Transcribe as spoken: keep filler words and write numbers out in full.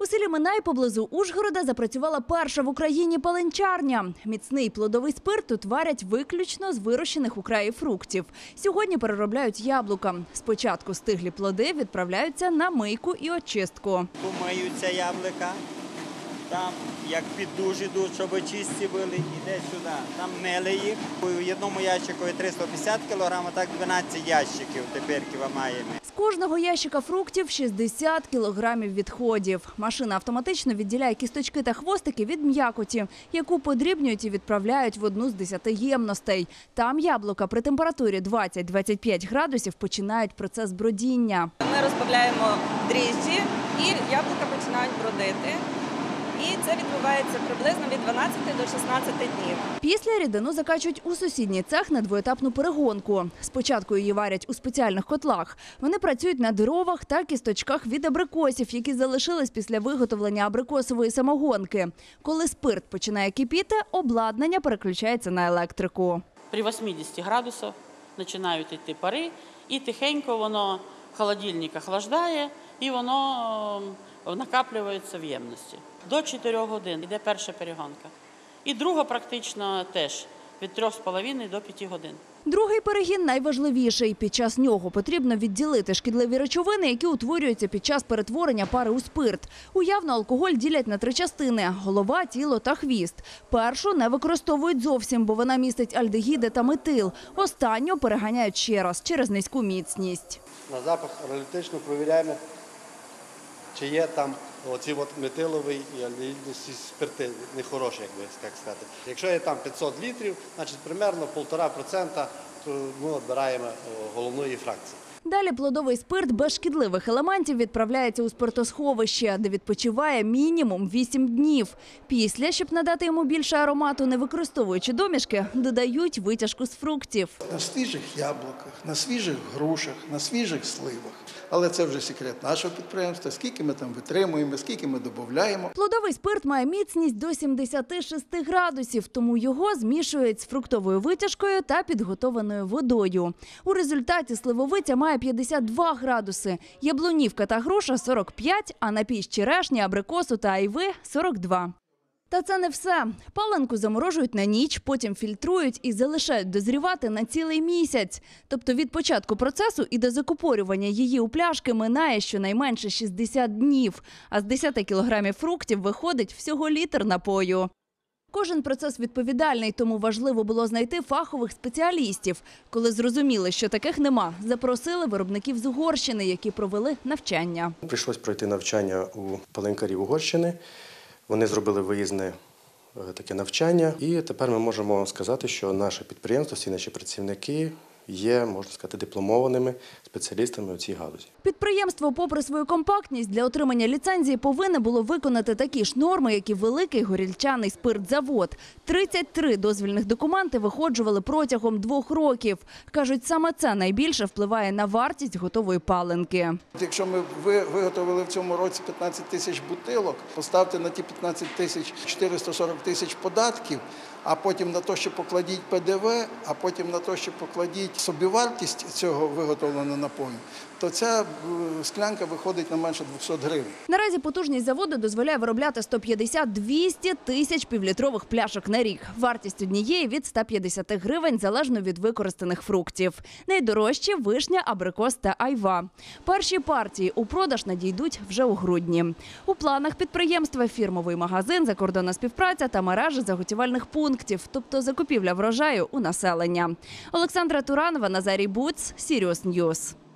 селі Минай поблизу Ужгорода запрацювала перша в Україні паленчарня. Міцний плодовий спирт тут варять виключно з вирощених у краї фруктів. Сьогодні переробляють яблука. Спочатку стиглі плоди відправляються на мийку і очистку. Помиються яблука, там як під душ ідуть, щоб чисті були, іде сюди. Там мили їх. У одному ящику триста п'ятдесят кілограмів, а так дванадцять ящиків тепер маємо. З кожного ящика фруктів шістдесят кілограмів відходів. Машина автоматично відділяє кісточки та хвостики від м'якоті, яку подрібнюють і відправляють в одну з десяти ємностей. Там яблука при температурі двадцять - двадцять п'ять градусів починають процес бродіння. Ми розбавляємо дріжджі і яблука починають бродити. І це відбувається приблизно від дванадцяти до шістнадцяти днів. Після рідину закачують у сусідній цех на двоетапну перегонку. Спочатку її варять у спеціальних котлах. Вони працюють на дровах та кісточках від абрикосів, які залишились після виготовлення абрикосової самогонки. Коли спирт починає кипіти, обладнання переключається на електрику. При вісімдесяти градусах починають йти пари, і тихенько воно холодильник охлаждає, і воно накаплюється в ємності. До чотирьох годин йде перша перегонка. І друга практично теж від трьох з половиною до п'яти годин. Другий перегін найважливіший. Під час нього потрібно відділити шкідливі речовини, які утворюються під час перетворення пари у спирт. Уявно алкоголь ділять на три частини – голова, тіло та хвіст. Першу не використовують зовсім, бо вона містить альдегіди та метил. Останню переганяють ще раз через низьку міцність. На запах аналітично перевіряємо, чи є там оці от метиловий і альдегідні спирти нехороші, як би так сказати. Якщо є там п'ятсот літрів, значить примерно півтора відсотка ми відбираємо головної фракції. Далі плодовий спирт без шкідливих елементів відправляється у спиртосховище, де відпочиває мінімум вісім днів. Після, щоб надати йому більше аромату, не використовуючи домішки, додають витяжку з фруктів. На свіжих яблуках, на свіжих грушах, на свіжих сливах. Але це вже секрет нашого підприємства, скільки ми там витримуємо, скільки ми додаємо. Плодовий спирт має міцність до сімдесяти шести градусів, тому його змішують з фруктовою витяжкою та підготованою водою. У результаті сливовиця має п'ятдесят два градуси, яблунівка та груша – сорок п'ять, а напій з черешні, абрикосу та айви – сорок два. Та це не все. Паленку заморожують на ніч, потім фільтрують і залишають дозрівати на цілий місяць. Тобто від початку процесу і до закупорювання її у пляшки минає щонайменше шістдесят днів. А з десяти кілограмів фруктів виходить всього літр напою. Кожен процес відповідальний, тому важливо було знайти фахових спеціалістів. Коли зрозуміли, що таких нема, запросили виробників з Угорщини, які провели навчання. Прийшлось пройти навчання у паленкарів Угорщини. Вони зробили виїзне таке навчання. І тепер ми можемо сказати, що наше підприємство, всі наші працівники є, можна сказати, дипломованими спеціалістами у цій галузі. Підприємство, попри свою компактність, для отримання ліцензії повинне було виконати такі ж норми, як і великий горільчаний спиртзавод. тридцять три дозвільних документи виходжували протягом двох років. Кажуть, саме це найбільше впливає на вартість готової паленки. Якщо ми виготовили в цьому році п'ятнадцять тисяч бутилок, поставте на ті п'ятнадцять тисяч чотириста сорок тисяч податків, а потім на те, що покладіть Пе Де Ве, а потім на те, що покладіть собівартість цього виготовленого напою, то ця склянка виходить на менше двохсот гривень. Наразі потужність заводу дозволяє виробляти сто п'ятдесят - двісті тисяч півлітрових пляшок на рік. Вартість однієї – від ста п'ятдесяти гривень, залежно від використаних фруктів. Найдорожчі – вишня, абрикос та айва. Перші партії у продаж надійдуть вже у грудні. У планах підприємства – фірмовий магазин, закордонна співпраця та мережа заготівельних пунктів, тобто закупівля врожаю у населення. Олександра Туранова, Назарій Буц, Сіріус Ньюс.